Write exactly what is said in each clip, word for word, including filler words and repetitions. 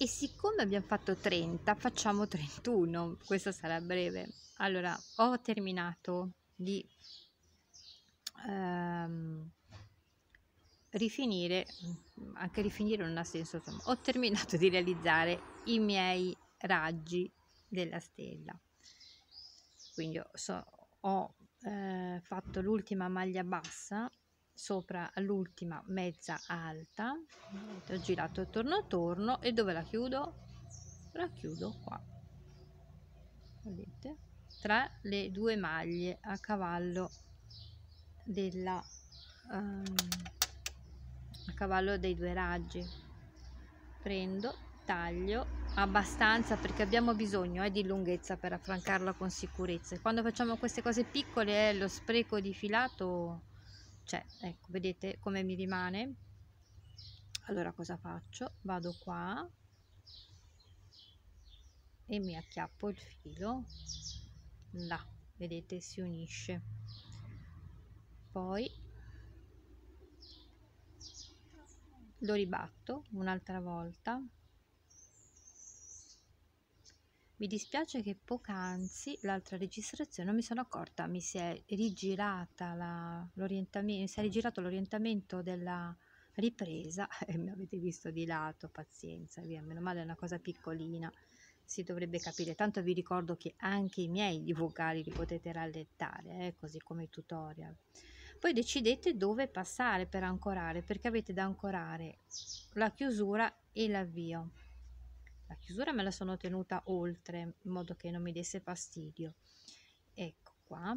E siccome abbiamo fatto trenta, facciamo trentuno, questo sarà breve. Allora, ho terminato di ehm, rifinire, anche rifinire non ha senso, insomma, ho terminato di realizzare i miei raggi della stella. Quindi ho, so, ho eh, fatto l'ultima maglia bassa sopra l'ultima mezza alta, ho girato torno torno e dove la chiudo? La chiudo qua, vedete, tra le due maglie a cavallo della um, a cavallo dei due raggi. Prendo, taglio abbastanza perché abbiamo bisogno eh, di lunghezza per affrancarla con sicurezza, e quando facciamo queste cose piccole eh, lo spreco di filato c'è. Ecco, vedete come mi rimane. Allora cosa faccio? Vado qua e mi acchiappo il filo là, vedete, si unisce. Poi lo ribatto un'altra volta. Mi dispiace che poc'anzi l'altra registrazione non mi sono accorta, mi si è rigirata l'orientamento, mi si è rigirato l'orientamento della ripresa e mi avete visto di lato. Pazienza, via, meno male è una cosa piccolina, si dovrebbe capire. Tanto vi ricordo che anche i miei di vocali li potete rallentare, eh, così come i tutorial. Poi decidete dove passare per ancorare, perché avete da ancorare la chiusura e l'avvio. La chiusura me la sono tenuta oltre, in modo che non mi desse fastidio. Ecco qua.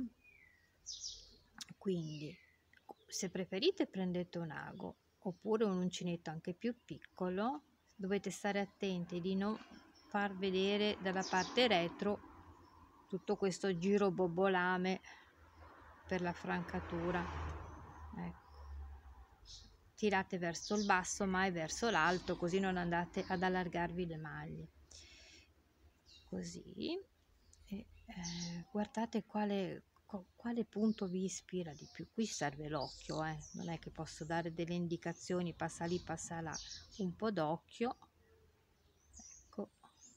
Quindi, se preferite prendete un ago oppure un uncinetto anche più piccolo. Dovete stare attenti di non far vedere dalla parte retro tutto questo giro bobolame per la francatura. Ecco. Tirate verso il basso, mai verso l'alto, così non andate ad allargarvi le maglie. Così, e eh, guardate quale, quale punto vi ispira di più. Qui serve l'occhio, eh. Non è che posso dare delle indicazioni, passa lì, passa là, un po' d'occhio. Ecco.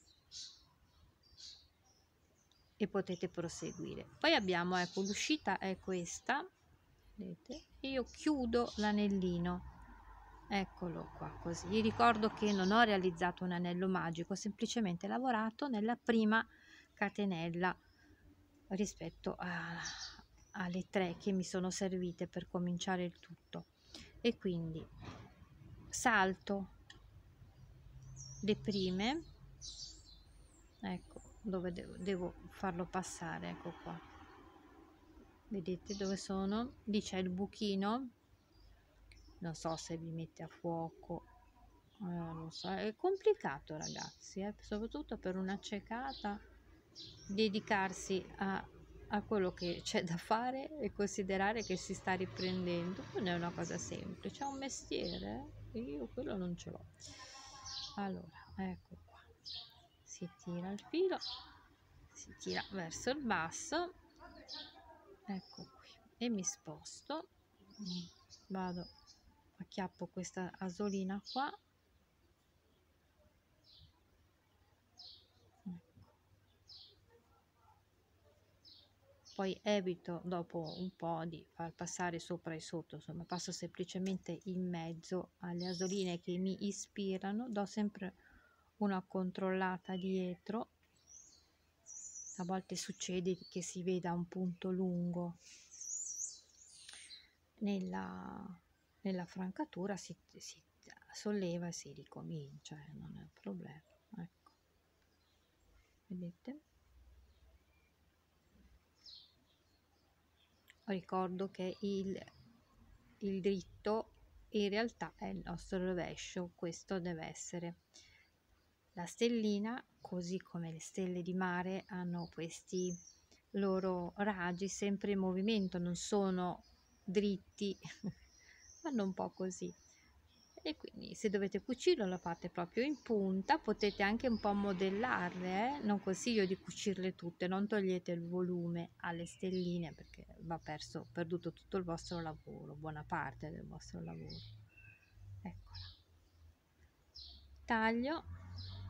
E potete proseguire. Poi abbiamo, ecco, l'uscita è questa, vedete, e io chiudo l'anellino. Eccolo qua, così. Vi ricordo che non ho realizzato un anello magico, ho semplicemente lavorato nella prima catenella rispetto a, alle tre che mi sono servite per cominciare il tutto. E quindi salto le prime, ecco dove devo, devo farlo passare, ecco qua, vedete dove sono? Lì c'è il buchino. Non so se vi mette a fuoco, eh, non so, è complicato ragazzi, eh? Soprattutto per un'accecata dedicarsi a, a quello che c'è da fare e considerare che si sta riprendendo non è una cosa semplice, è un mestiere, eh? Io quello non ce l'ho. Allora, ecco qua, si tira il filo, si tira verso il basso, ecco qui, e mi sposto, vado, acchiappo questa asolina qua, ecco. Poi evito dopo un po' di far passare sopra e sotto, insomma passo semplicemente in mezzo alle asoline che mi ispirano, do sempre una controllata dietro. A volte succede che si veda un punto lungo nella, nella francatura, si, si solleva e si ricomincia, eh, non è un problema. Ecco, vedete? Ricordo che il, il dritto in realtà è il nostro rovescio, questo deve essere. La stellina, così come le stelle di mare, hanno questi loro raggi sempre in movimento, non sono dritti, vanno un po' così. E quindi se dovete cucirlo lo fate proprio in punta, potete anche un po' modellarle, eh? Non consiglio di cucirle tutte, non togliete il volume alle stelline perché va perso, perduto tutto il vostro lavoro, buona parte del vostro lavoro. Eccola. Taglio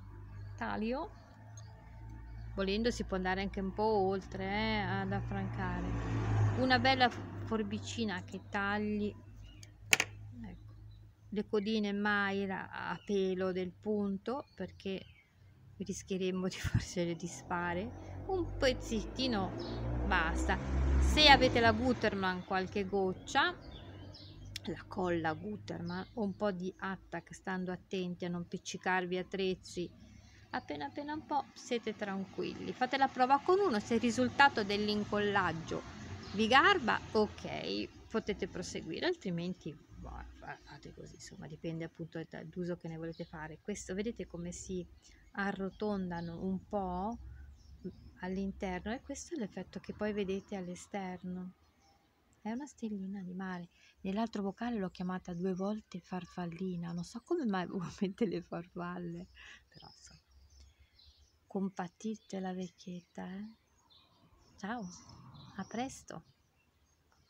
taglio, volendo si può andare anche un po' oltre, eh, ad affrancare. Una bella forbicina che tagli, ecco, le codine mai a pelo del punto, perché rischieremmo di farcele dispare. Un pezzettino basta. Se avete la Gutermann, qualche goccia, la colla Gutermann, o un po' di attack, stando attenti a non piccicarvi attrezzi, appena appena un po' siete tranquilli. Fate la prova con uno, se il risultato dell'incollaggio vi garba, ok, potete proseguire, altrimenti boh, fate così, insomma, dipende appunto dall'uso che ne volete fare. Questo, vedete come si arrotondano un po' all'interno, e questo è l'effetto che poi vedete all'esterno. È una stellina di mare. Nell'altro vocale l'ho chiamata due volte farfallina, non so come mai avevo in mente le farfalle, però insomma, compatite la vecchietta, eh? Ciao, a presto.